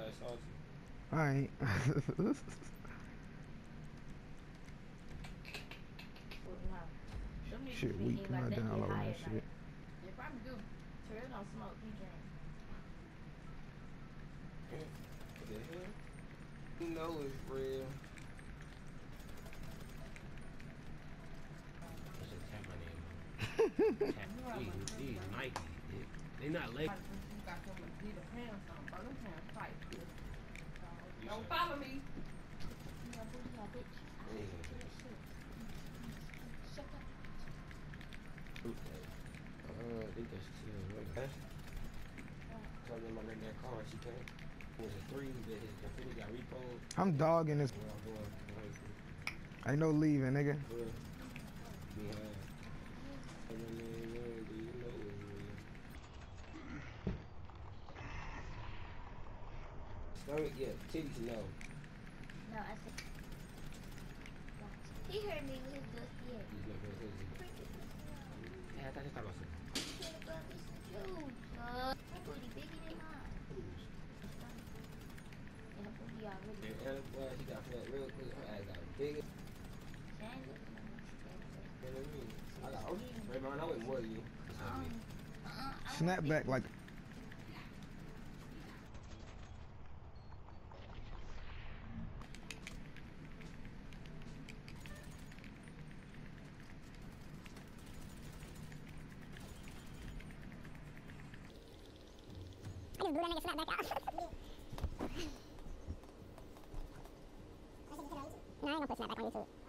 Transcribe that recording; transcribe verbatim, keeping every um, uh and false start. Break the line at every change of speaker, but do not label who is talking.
like saucy.
Alright. Shit, weak. I'm not down low on that shit.
They probably do. Terrell don't smoke, he drink.
What the hell? You know it's real. That's a tap my name. Tap. These, these Nike. They not leg.
You got some Adidas pants on, bro. Them pants tight. Don't follow me.
Shut up. Uh, I think that's still right. Told them I'm in that car and she came. It was a three that his computer got repoed.
I'm dogging this. Ain't no leaving, nigga.
Behind. Stomach, yeah, titties, no.
No, I said. He heard me with his dust, yeah.
Yeah, I thought he thought about something.
He should have got me some juice, uh. That booty bigger than mine.
Who's?
And the booty already.
And Ella, boy, she got fat real quick. Her ass got bigger.
Change it.
You know what I mean? I got, oh, Raymond, I went more than you.
Um, uh-uh,
Snap back like.
I just blew that nigga snap back out. No, I ain't gonna put snap back on YouTube.